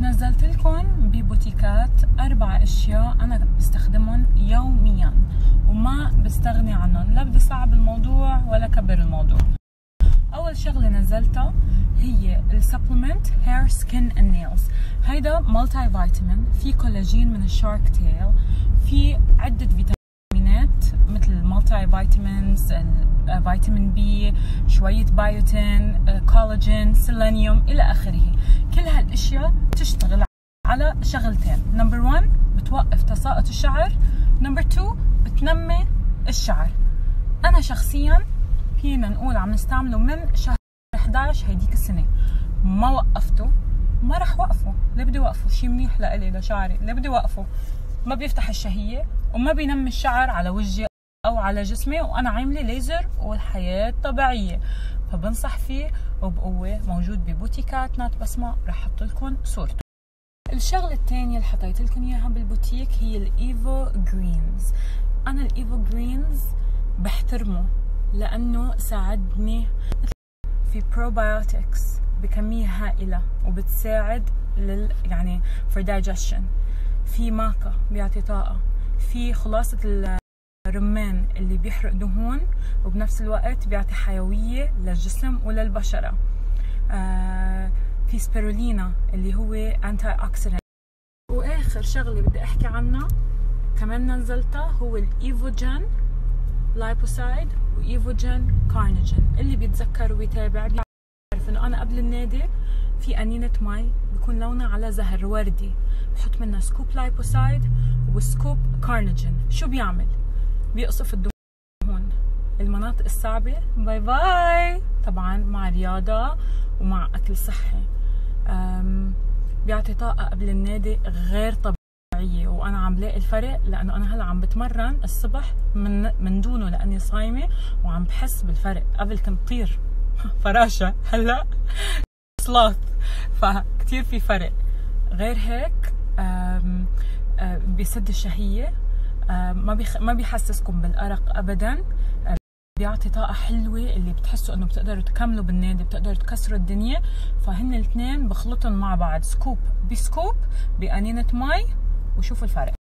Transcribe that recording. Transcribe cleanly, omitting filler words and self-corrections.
نزلت لكم ببوتيكات 4 اشياء انا بستخدمهم يوميا وما بستغني عنهم، لا بدي صعب الموضوع ولا كبر الموضوع. اول شغله نزلتها هي السبلمنت هير سكين اند نيلز. هيدا مالتي فيتامين، في كولاجين من الشارك تيل، في عده فيتامينات مثل المالتي فيتامينز، فيتامين بي، شويه بايوتين، كولاجين، سيلينيوم الى اخره. كل هالاشياء تشتغل على شغلتين: نمبر 1 بتوقف تساقط الشعر، نمبر 2 بتنمي الشعر. انا شخصيا فينا نقول عم نستعمله من شهر 11 هيديك السنه، ما وقفته، ما رح وقفه. ليه بدي وقفه؟ شيء منيح لإلي لشعري، ليه بدي وقفه؟ ما بيفتح الشهيه وما بينمي الشعر على وجهي او على جسمي، وانا عامله ليزر والحياه طبيعيه، فبنصح فيه وبقوه. موجود ببوتيكات نات بسمة، رح احط لكم صورته. الشغله الثانيه اللي حطيت لكم اياها بالبوتيك هي الايفو جرينز. انا الايفو جرينز بحترمه لانه ساعدني في بروبايوتكس بكميه هائله وبتساعد يعني for digestion. في ماكا بيعطي طاقه، في خلاصه الرمان اللي بيحرق دهون وبنفس الوقت بيعطي حيويه للجسم وللبشره. في سبيرولينا اللي هو انتي اوكسيدنت. واخر شغله بدي احكي عنها كمان نزلتها هو الايفوجين لايبوسايد وايفوجين كارنيجين. اللي بيتذكر ويتابع بيعرف انه انا قبل النادي في انينه مي بيكون لونها على زهر وردي، بحط منها سكوب لايبوسايد وسكوب كارنيجين. شو بيعمل؟ بيقصف الدهون، المناطق الصعبه. باي باي. طبعا مع رياضه ومع اكل صحي. بيعطي طاقه قبل النادي غير طبيعيه، وانا عم بلاقي الفرق لانه انا هلا عم بتمرن الصبح من دونه لاني صايمه، وعم بحس بالفرق. قبل كنت طير فراشه، هلا سلاث، فكتير في فرق. غير هيك بيسد الشهيه، ما بيحسسكم بالارق ابدا، بيعطي طاقه حلوه اللي بتحسوا انه بتقدروا تكملوا بالنادي، بتقدروا تكسروا الدنيا. فهن الاثنين بخلطهم مع بعض، سكوب بسكوب بانينه مي، وشوفوا الفرق.